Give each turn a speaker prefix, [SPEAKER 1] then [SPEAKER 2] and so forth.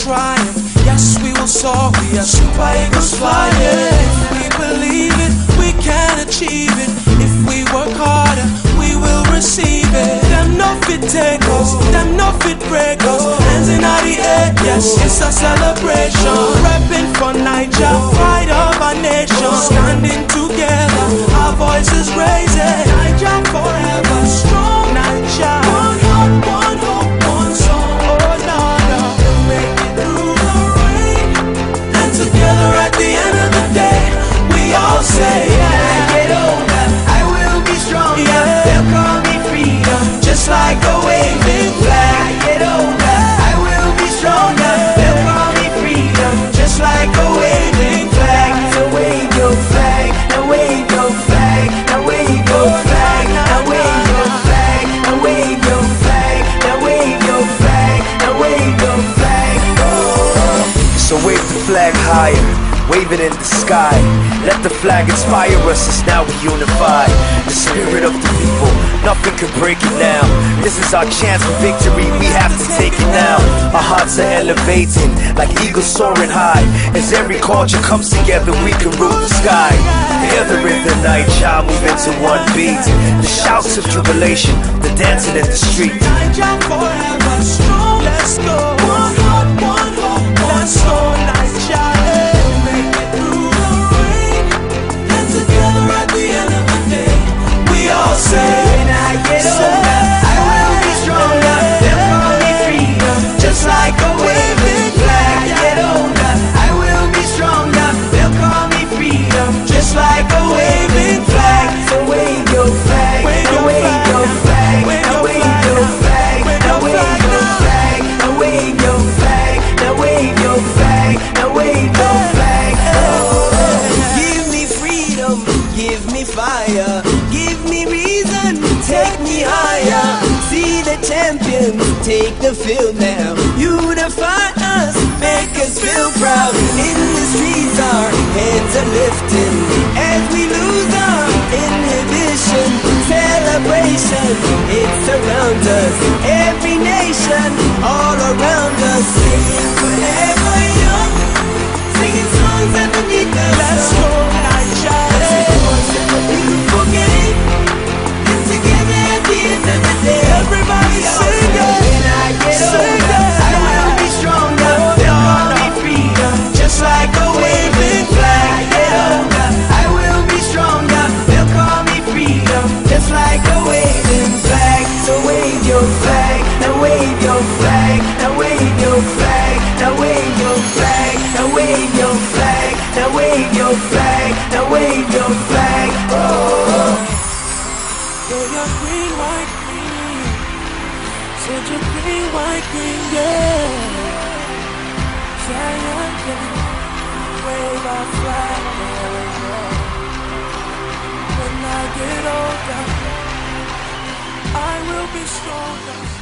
[SPEAKER 1] triumph. Yes, we will soar, we are super eagles flying. If we believe it, we can achieve it. If we work harder, we will receive it. Them no fit take us, them no fit break us. Hands in the air, yes, it's a celebration. Repping for Niger, pride of our nation. Standing together, our voices raising. Niger forever, strong Niger. One heart, one hope, one song. Oh Lord, we'll make it through the rain. And together at the end of the day, we all say,
[SPEAKER 2] when I get older, I will be stronger.
[SPEAKER 1] Yeah.
[SPEAKER 2] They'll call me freedom, just like a waving flag. When I get older, I will be stronger. They'll call me freedom, just like a waving flag. So wave your flag, now wave your flag, now wave your flag, now wave your flag, now wave your flag, now wave your flag, now wave your flag. Oh.
[SPEAKER 3] So wave the flag higher, wave it in the sky. Let the flag inspire us as now we unify. The spirit of the people, nothing can break it now. This is our chance for victory, we have to take it now. Our hearts are elevating, like eagles soaring high. As every culture comes together, we can rule the sky. Hear the rhythm, night child move into one beat. The shouts of jubilation, the dancing in the street.
[SPEAKER 1] Niger forever, strong, let's go. One heart, one hope, one soul. Niger, make it through the rain. And together at the end of the day, we all say,
[SPEAKER 2] when I get older, I will be stronger. They'll call me freedom, just like a waving flag. When I get older, I will be stronger. They'll call me freedom, just like a waving flag. So wave your flag, now wave your flag, now wave your flag, now wave your flag, now wave your flag, now wave your flag, now wave your flag. Oh, give me freedom, give me fire, give me reason, take me higher. See the champions take the field now. Unify us, make us feel proud. In the streets our heads are lifting as we lose our inhibition. Celebration, it surrounds us. Every nation, all around us. Singing forever young, singing songs underneath the
[SPEAKER 1] let's
[SPEAKER 2] sun.
[SPEAKER 1] go, Niger.
[SPEAKER 2] It's a beautiful game, and together at the end of the day,
[SPEAKER 1] Everybody sing it.
[SPEAKER 2] when I get older, I will be stronger. They'll call me freedom, just like a waving flag. When I get older, I will be stronger. They'll call me freedom, just like a waving flag. So wave your flag, now wave your flag, now wave your flag, now wave your flag, now wave your flag, now wave your flag, now wave your flag. Oh.
[SPEAKER 1] Say your green, white, green. Say your green, white, green, yeah. Say your wave our flag, yeah. When I get older, I will be stronger.